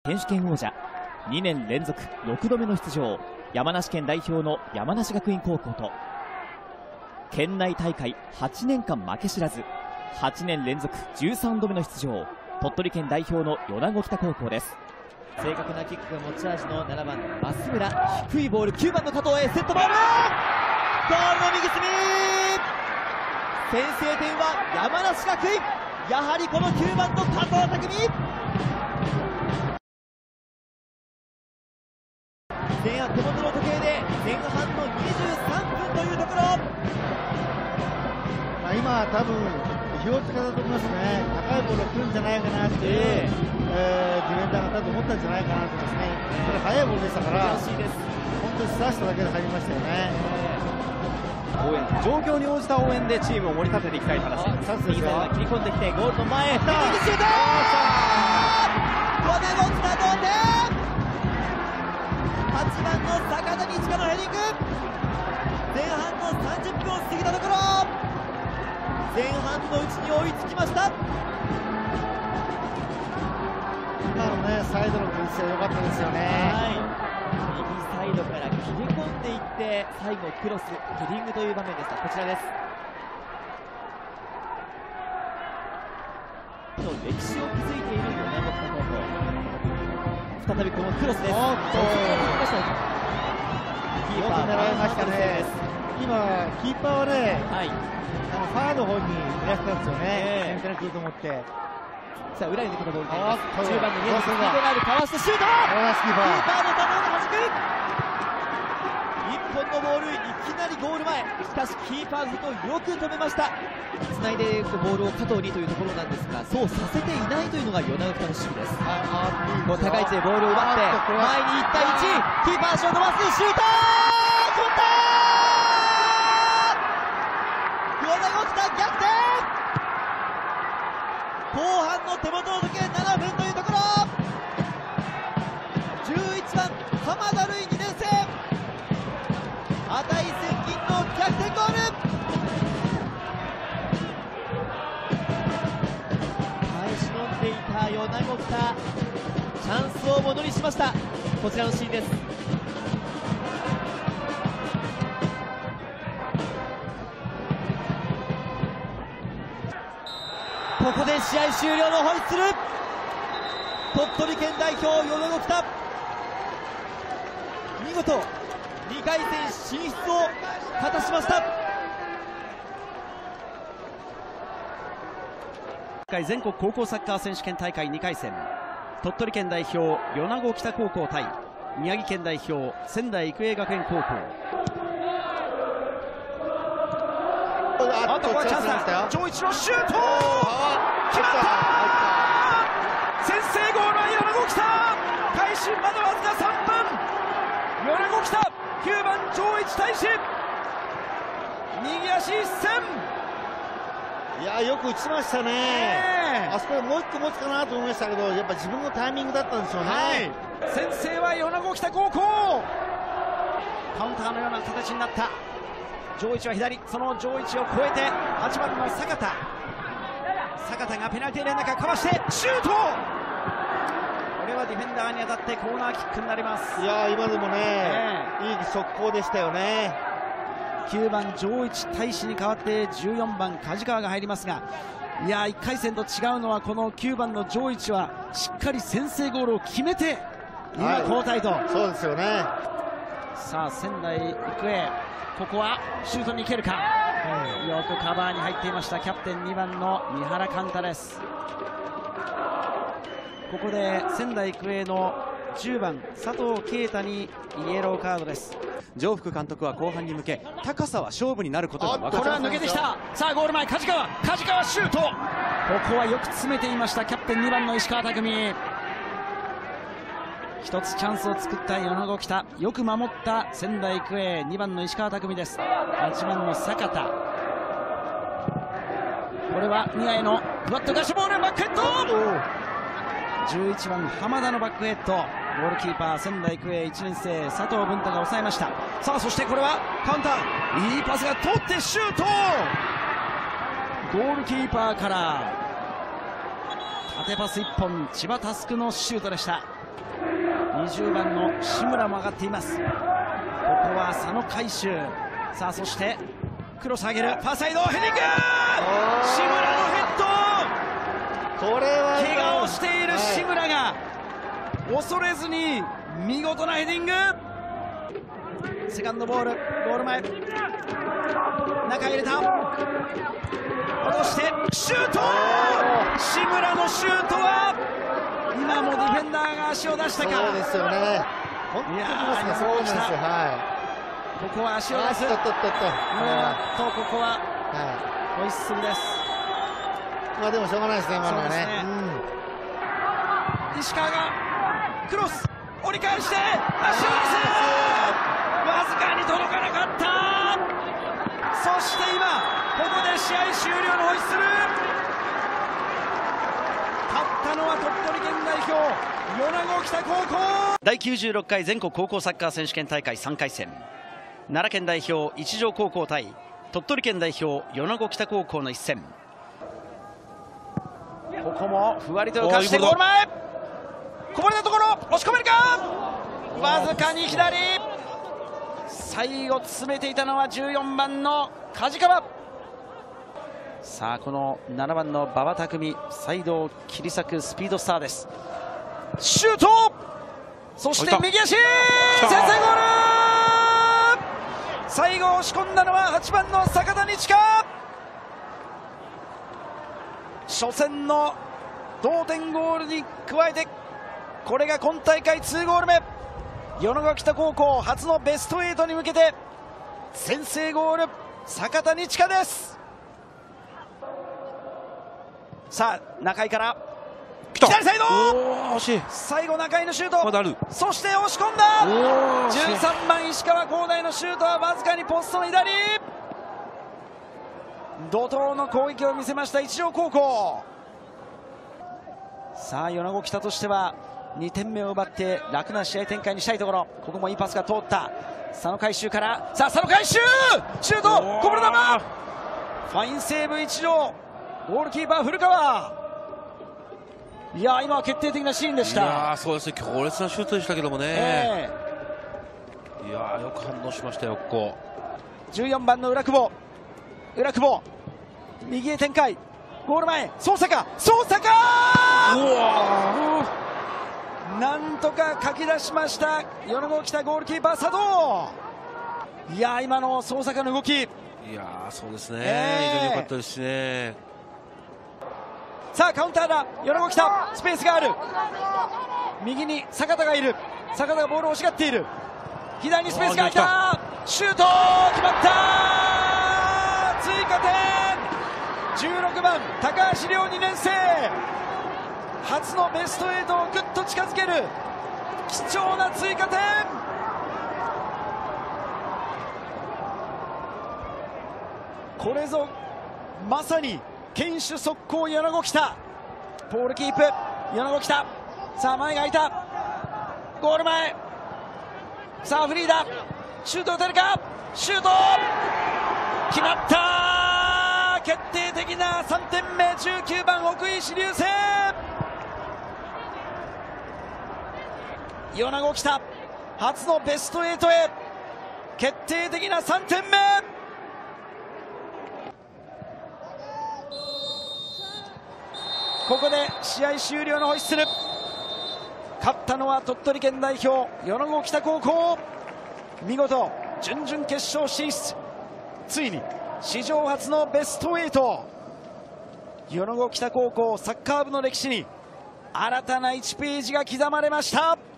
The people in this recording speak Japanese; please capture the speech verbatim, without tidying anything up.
選手権王者にねん連続ろくどめの出場、山梨県代表の山梨学院高校と県内大会はちねんかん負け知らずはちねん連続じゅうさんどめの出場、鳥取県代表の米子北高校です。正確なキックが持ち味のななばん増村、低いボールきゅうばんの加藤へセットボール、ゴールの右隅、先制点は山梨学院、やはりこのきゅうばんの加藤匠。前半手元の時計で前半のにじゅうさんぷんというところ、 まあ、今多分火をつけたと思いますね。高いボールが来るんじゃないかなっていう、えーえー、ディフェンダーが多分思ったんじゃないかなと思いますね。それ速いボールでしたから本当にスラッシュだけで入りましたよね。 応援、状況に応じた応援でチームを盛り立てていきたい話。 右サイドが切り込んできてゴールの前、右シュート、これも来た、同点。はちばんの坂田道香のヘディング、前半のさんじゅっぷんを過ぎたところ、前半のうちに追いつきました。 今のねサイドの分析良かったですよね。 はい、右サイドから切り込んでいって最後クロスヘディングという場面でした。こちらです。の歴史を築いている米子北高校、再びこのクロスです。 おっとキーパー狙いましたね。今キーパーはね、 はい、 あのファーの方にいらしたんですよね。センターに来ると思って。 さあ裏に抜けたボールになります。じゅうばんの宮宮崎、スピードがある、かわしてシュート、キーパーの球を弾く、いっぽんのボール、いきなりゴール前、しかしキーパーズとよく止めました。つないでいくボールを加藤にというところなんですが、そうさせていないというのが米子北の守備です。こう高い位置でボールを奪って前に行ったいち、キーパー足を伸ばす、シュート、取ったー、米子北逆転。後半の手元の時計ななふんというところ、じゅういちばん浜田瑠唯にねんせい、値千金の逆転ゴール。耐え忍んでいた米子北、チャンスをものにしました。こちらのシーンです。ここで試合終了のホイッスル、鳥取県代表米子北、見事にかいせん進出を果たしました。 全国高校サッカー選手権大会にかいせん、鳥取県代表米子北高校対宮城県代表仙台育英学園高校。あとこれチャンスだ。丈一のシュート、決まった。先制ゴールは米子北、開始までわずかさんぷん、米子北きゅうばん丈一大使、右足一閃。 いやよく打ちましたね、えー、あそこでもう一個持つかなと思いましたけど、やっぱ自分のタイミングだったんでしょうね。はい、 先制は米子北高校。カウンターのような形になった。丈一は左、その丈一を越えてはちばんの坂田、坂田がペナルティーエリアの中かわしてシュート、これはディフェンダーに当たってコーナーキックになります。 いや今でもね、えー、いい速攻でしたよね。 きゅうばん丈一大使に代わってじゅうよんばん梶川が入りますが、いやいっかいせんと違うのはこのきゅうばんの丈一はしっかり先制ゴールを決めて今交代と、はい、 そうですよね。 さあ仙台育英、ここはシュートに行けるか、うん、よくカバーに入っていましたキャプテンにばんの三原寛太です。ここで仙台育英のじゅうばん佐藤圭太にイエローカードです。 上福監督は後半に向け高さは勝負になることが分かっています。 これは抜けてきた。さあゴール前、梶川、梶川シュート、ここはよく詰めていましたキャプテンにばんの石川匠。一つチャンスを作った米子北、よく守った仙台育英にばんの石川匠です。はちばんの坂田、これは宮へのふわっとガシュボール、バックヘッド、じゅういちばん浜田のバックヘッド、ゴールキーパー仙台育英いちねんせい佐藤文太が抑えました。さあそしてこれはカウンター、いいパスが通ってシュート、ゴールキーパーから縦パスいっぽん、千葉佑のシュートでした。 にじゅうばんの志村も上がっています。ここは佐野海舟。さあそしてクロス上げる、ファーサイドヘディング、志村のヘッド。 これは怪我をしている志村が恐れずに見事なヘディング。セカンドボール、ゴール前、中入れた、落としてシュート。志村のシュートは今もディフェンダーが足を出したか。 そうですよね、本当にますね、そうなんですよ。はい、 ここは足を出す。 とっとっとっと、 とここははい、 ホイッスルです。 まあでもしょうがないですね、今のはね。 うん、石川がクロス折り返して足を出す、わずかに届かなかった。そして今ここで試合終了のホイッスル。勝ったのは鳥取県代表米子北高校。だいきゅうじゅうろっかい全国高校サッカー選手権大会さんかい戦、奈良県代表一条高校対鳥取県代表米子北高校の一戦。ここもふわりと浮かしてゴール前、こぼれたところ押し込めるか、わずかに左。最後詰めていたのはじゅうよんばんの梶川。さあこのななばんの馬場匠、サイドを切り裂くスピードスターです。シュート、そして右足、先制ゴール。最後押し込んだのははちばんの坂田二千佳。初戦の同点ゴールに加えてこれが今大会にゴール目。米子北高校初のベストはちに向けて先制ゴール、坂田二千佳です。さあ中井から左サイド、最後中井のシュート、ま、そして押し込んだ。じゅうさんばん石川光大のシュートはわずかにポストの左。怒涛の攻撃を見せました一条高校。さあ米子北としてはにてんめを奪って楽な試合展開にしたいところ。ここもいいパスが通った。佐野海舟から、さあ佐野海舟シュート、こぼれ球、ファインセーブ一条、ゴールキーパー古川。いや今は決定的なシーンでした。 いやそうですね、強烈なシュートでしたけどもね、えー、いやよく反応しましたよ。ここじゅうよんばんの浦久保、浦久保右へ展開、ゴール前宗坂、宗坂なんとかかき出しました米子北ゴールキーパー佐藤。いや今の宗坂の動き、いやそうですね、 えー、 非常に良かったですしね。 さあカウンターだ米子北、スペースがある、右に坂田がいる、坂田がボールを欲しがっている、左にスペースが空いた、シュート決まった、追加点。じゅうろくばん高橋亮にねん生、初のベストはちをぐっと近づける貴重な追加点。これぞまさに堅守速攻米子北。ポールキープ米子北、さあ前が空いた、ゴール前、さあフリーだ、シュート打てるか、シュート決まった、決定的なさんてんめ、じゅうきゅうばん奥石流星。米子北初のベストはちへ決定的なさんてんめ。ここで試合終了のホイッスル。勝ったのは鳥取県代表米子北高校。見事準々決勝進出、ついに史上初のベストはち。米子北高校サッカー部の歴史に新たないちページが刻まれました。